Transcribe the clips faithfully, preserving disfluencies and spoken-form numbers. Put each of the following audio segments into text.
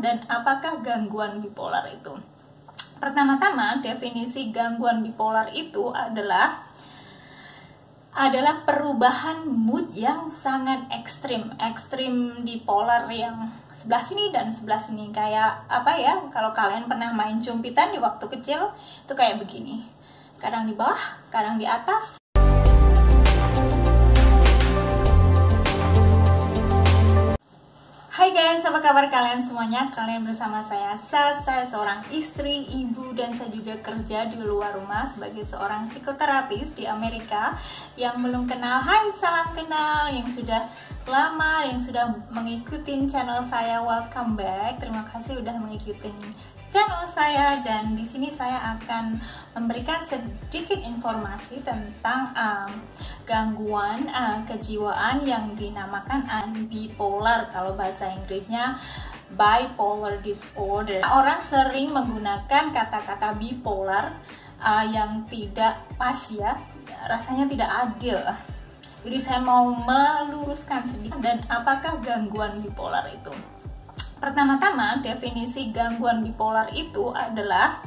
dan apakah gangguan bipolar itu. Pertama-tama, definisi gangguan bipolar itu adalah adalah perubahan mood yang sangat ekstrim. Ekstrim bipolar yang sebelah sini dan sebelah sini. Kayak apa ya, kalau kalian pernah main jumpitan di waktu kecil, itu kayak begini. Kadang di bawah, kadang di atas. Hai guys, apa kabar kalian semuanya? Kalian bersama saya Sas, saya seorang istri, ibu, dan saya juga kerja di luar rumah sebagai seorang psikoterapis di Amerika. Yang belum kenal, hai salam kenal. Yang sudah lama, yang sudah mengikuti channel saya, welcome back. Terima kasih udah mengikuti channel saya, dan di sini saya akan memberikan sedikit informasi tentang um, gangguan uh, kejiwaan yang dinamakan bipolar, kalau bahasa Inggrisnya bipolar disorder. Orang sering menggunakan kata-kata bipolar uh, yang tidak pas ya, rasanya tidak adil. Jadi saya mau meluruskan sedikit dan apakah gangguan bipolar itu. Pertama-tama, definisi gangguan bipolar itu adalah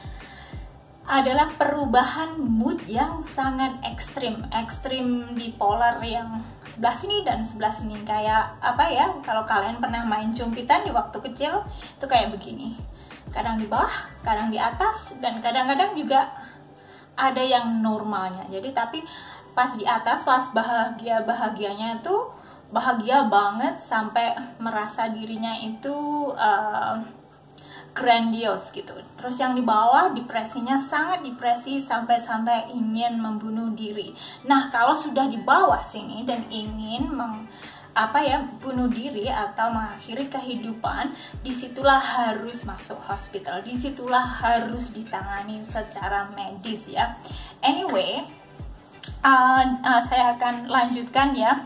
adalah perubahan mood yang sangat ekstrim. Ekstrim bipolar yang sebelah sini dan sebelah sini. Kayak apa ya, kalau kalian pernah main jumpitan di waktu kecil, itu kayak begini. Kadang di bawah, kadang di atas, dan kadang-kadang juga ada yang normalnya. Jadi tapi pas di atas, pas bahagia-bahagianya itu bahagia banget sampai merasa dirinya itu uh, grandios gitu. Terus yang di bawah depresinya sangat depresi sampai-sampai ingin membunuh diri. Nah, kalau sudah di bawah sini dan ingin meng, apa ya bunuh diri atau mengakhiri kehidupan, disitulah harus masuk hospital, disitulah harus ditangani secara medis ya. Anyway, uh, uh, saya akan lanjutkan ya.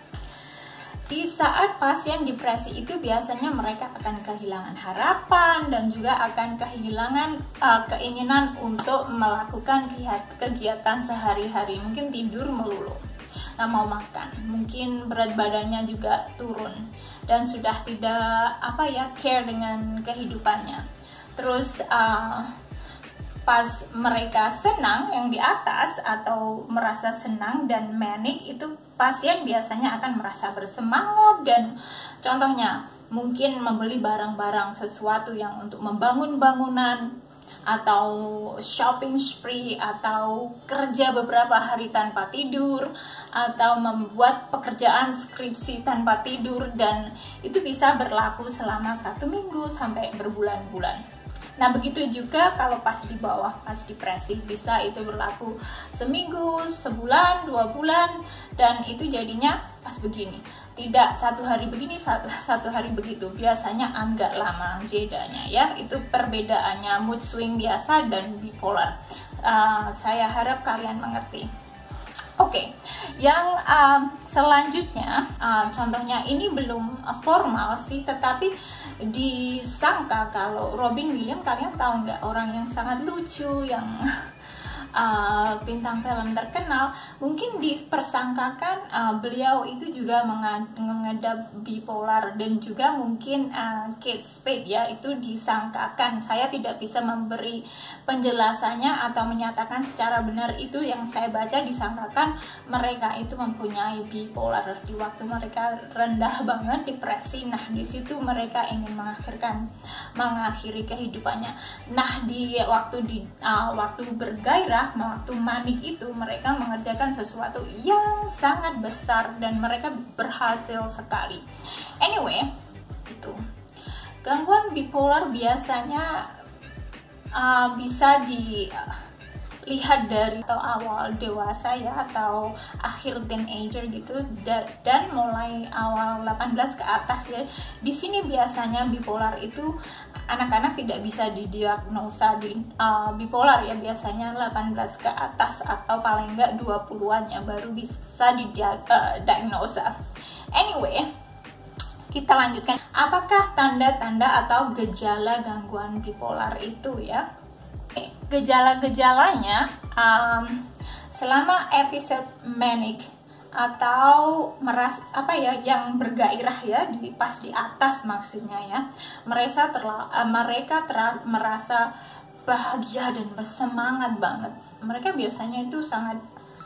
Di saat pasien depresi itu biasanya mereka akan kehilangan harapan dan juga akan kehilangan uh, keinginan untuk melakukan kegiatan sehari-hari. Mungkin tidur melulu, nggak mau makan, mungkin berat badannya juga turun dan sudah tidak apa ya care dengan kehidupannya. Terus uh, pas mereka senang yang di atas atau merasa senang dan manic, itu pasien biasanya akan merasa bersemangat dan contohnya mungkin membeli barang-barang sesuatu yang untuk membangun bangunan atau shopping spree atau kerja beberapa hari tanpa tidur atau membuat pekerjaan skripsi tanpa tidur, dan itu bisa berlaku selama satu minggu sampai berbulan-bulan. Nah, begitu juga kalau pas di bawah, pas depresi, bisa itu berlaku seminggu, sebulan, dua bulan, dan itu jadinya pas begini. Tidak satu hari begini, satu, satu hari begitu. Biasanya agak lama jedanya ya. Itu perbedaannya mood swing biasa dan bipolar. Uh, saya harap kalian mengerti. Oke, okay. Yang um, selanjutnya, um, contohnya ini belum uh, formal sih, tetapi disangka kalau Robin Williams, kalian tahu nggak, orang yang sangat lucu, yang uh, bintang film terkenal, mungkin dipersangkakan uh, beliau itu juga mengidap bipolar, dan juga mungkin uh, Kate Spade ya, itu disangkakan. Saya tidak bisa memberi penjelasannya atau menyatakan secara benar, itu yang saya baca disangkakan mereka itu mempunyai bipolar di waktu mereka rendah banget depresi. Nah, di situ mereka ingin mengakhirkan mengakhiri kehidupannya. Nah, di waktu di uh, waktu bergairah, waktu manik itu mereka mengerjakan sesuatu yang sangat besar dan mereka berhasil sekali. Anyway, itu gangguan bipolar biasanya uh, bisa dilihat dari atau awal dewasa ya, atau akhir teenager gitu, dan mulai awal delapan belas ke atas ya. Di sini biasanya bipolar itu anak-anak tidak bisa didiagnosa di uh, bipolar ya, biasanya delapan belas ke atas atau paling enggak dua puluhan ya baru bisa didiagnosa. Anyway, kita lanjutkan. Apakah tanda-tanda atau gejala gangguan bipolar itu ya? Okay. Gejala-gejalanya um, selama episode manic atau meras apa ya yang bergairah ya di pas di atas maksudnya ya, mereka terla, mereka ter, merasa bahagia dan bersemangat banget. Mereka biasanya itu sangat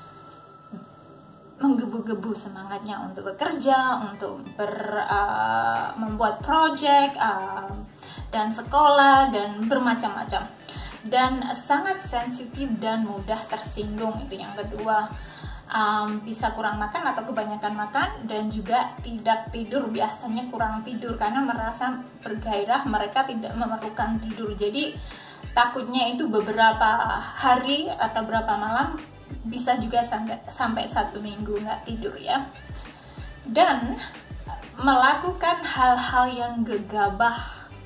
menggebu-gebu semangatnya untuk bekerja, untuk ber, uh, membuat project uh, dan sekolah dan bermacam-macam, dan sangat sensitif dan mudah tersinggung. Itu yang kedua. Um, bisa kurang makan atau kebanyakan makan, dan juga tidak tidur, biasanya kurang tidur karena merasa bergairah, mereka tidak memerlukan tidur. Jadi takutnya itu beberapa hari atau beberapa malam, bisa juga sampai, sampai satu minggu nggak tidur ya. Dan melakukan hal-hal yang gegabah,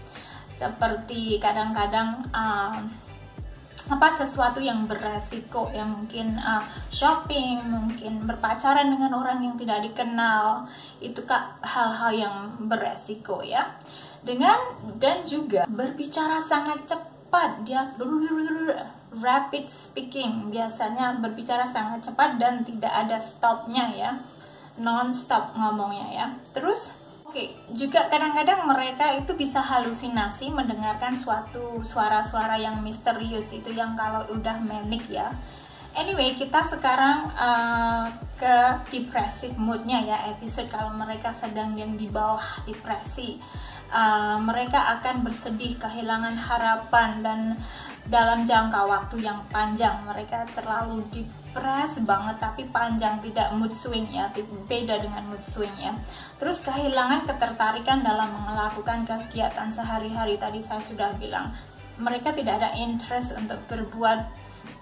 seperti kadang-kadang um, apa sesuatu yang beresiko, yang mungkin uh, shopping, mungkin berpacaran dengan orang yang tidak dikenal, itu kak hal-hal yang beresiko ya. Dengan dan juga berbicara sangat cepat, dia rapid speaking, biasanya berbicara sangat cepat dan tidak ada stopnya ya, non-stop ngomongnya ya. Terus Oke, okay, juga kadang-kadang mereka itu bisa halusinasi mendengarkan suatu suara-suara yang misterius, itu yang kalau udah manic ya. Anyway, kita sekarang uh, ke depressive moodnya ya, episode kalau mereka sedang yang di bawah depresi. Uh, mereka akan bersedih, kehilangan harapan, dan dalam jangka waktu yang panjang mereka terlalu depres banget, tapi panjang, tidak mood swing ya, beda dengan mood swing ya. Terus kehilangan ketertarikan dalam melakukan kegiatan sehari-hari, tadi saya sudah bilang mereka tidak ada interest untuk berbuat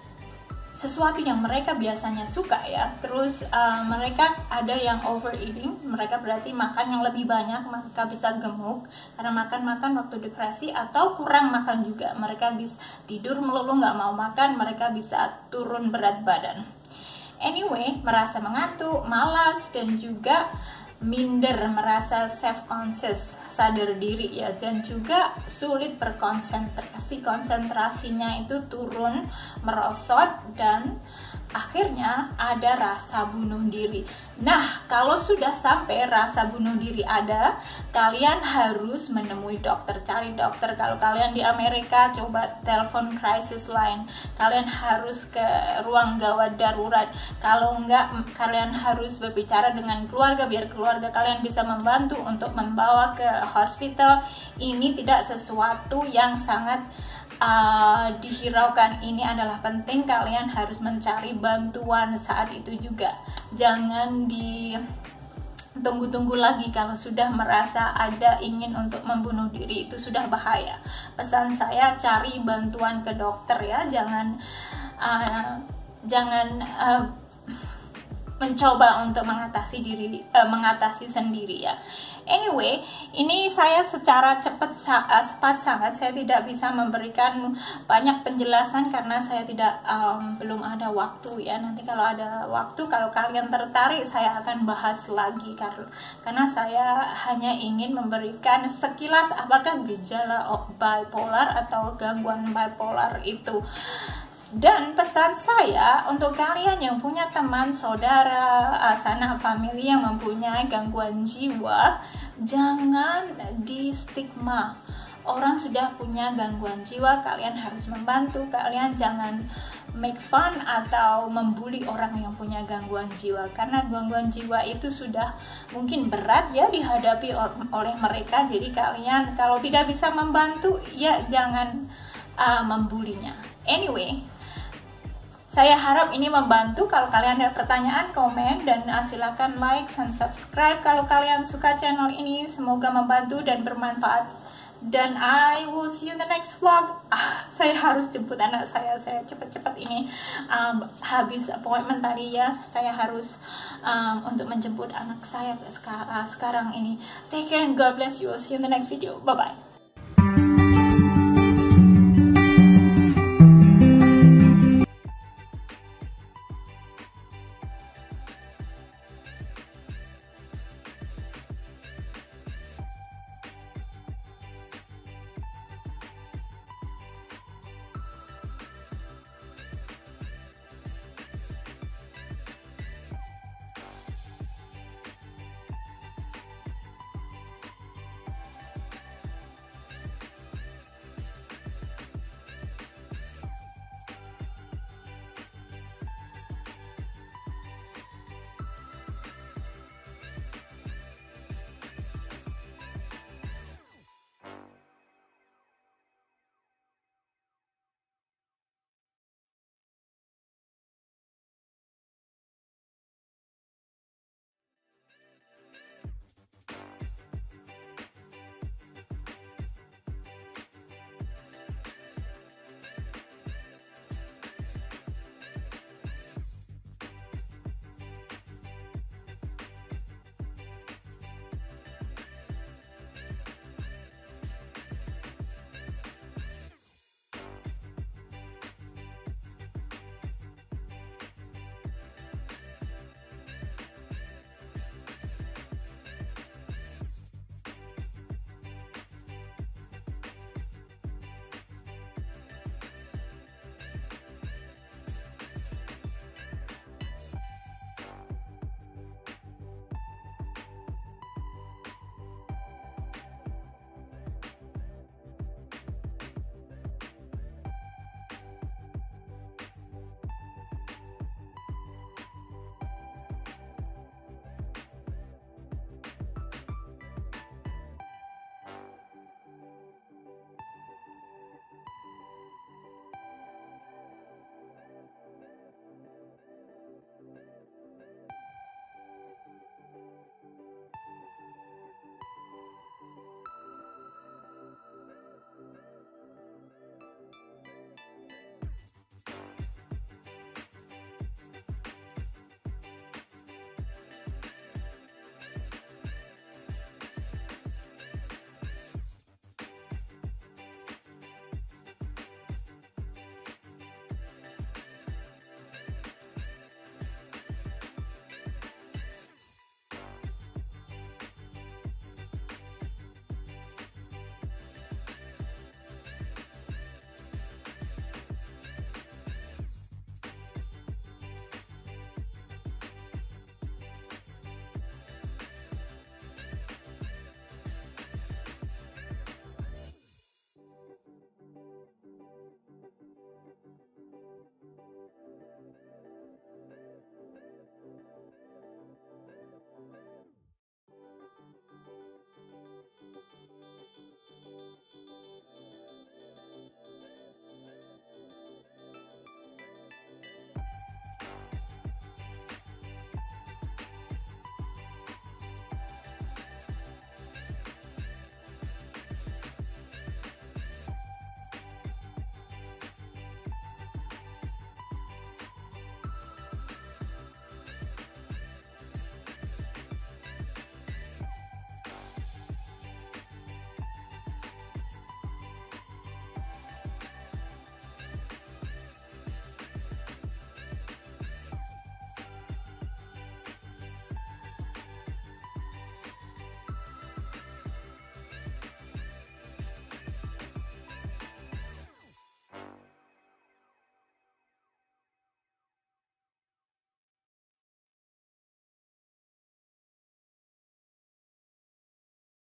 sesuatu yang mereka biasanya suka ya. Terus uh, mereka ada yang overeating, mereka berarti makan yang lebih banyak, mereka bisa gemuk karena makan-makan waktu depresi, atau kurang makan juga, mereka bisa tidur melulu nggak mau makan, mereka bisa turun berat badan. Anyway, merasa mengantuk, malas, dan juga minder, merasa self-conscious, sadar diri ya, dan juga sulit berkonsentrasi, konsentrasinya itu turun, merosot, dan akhirnya ada rasa bunuh diri. Nah, kalau sudah sampai rasa bunuh diri ada, kalian harus menemui dokter, cari dokter. Kalau kalian di Amerika, coba telepon crisis line. Kalian harus ke ruang gawat darurat. Kalau enggak, kalian harus berbicara dengan keluarga, biar keluarga kalian bisa membantu untuk membawa ke hospital. Ini tidak sesuatu yang sangat Uh, dihiraukan, ini adalah penting, kalian harus mencari bantuan saat itu juga. Jangan di tunggu-tunggu lagi kalau sudah merasa ada ingin untuk membunuh diri, itu sudah bahaya. Pesan saya, cari bantuan ke dokter ya, jangan uh, jangan uh, mencoba untuk mengatasi diri, uh, mengatasi sendiri ya. Anyway, ini saya secara cepat cepat sangat, saya tidak bisa memberikan banyak penjelasan karena saya tidak um, belum ada waktu ya. Nanti kalau ada waktu, kalau kalian tertarik, saya akan bahas lagi karena karena saya hanya ingin memberikan sekilas apakah gejala bipolar atau gangguan bipolar itu. Dan pesan saya untuk kalian yang punya teman, saudara, sanak famili yang mempunyai gangguan jiwa, jangan di stigma. Orang sudah punya gangguan jiwa, kalian harus membantu. Kalian jangan make fun atau membuli orang yang punya gangguan jiwa, karena gangguan jiwa itu sudah mungkin berat ya dihadapi oleh mereka. Jadi kalian kalau tidak bisa membantu, ya jangan uh, membulinya. Anyway, saya harap ini membantu. Kalau kalian ada pertanyaan, komen, dan uh, silakan like dan subscribe kalau kalian suka channel ini. Semoga membantu dan bermanfaat. Dan I will see you in the next vlog. Ah, saya harus jemput anak saya. Saya cepat-cepat ini um, habis appointment tadi ya. Saya harus um, untuk menjemput anak saya sekarang ini. Take care and God bless you. See you in the next video. Bye bye.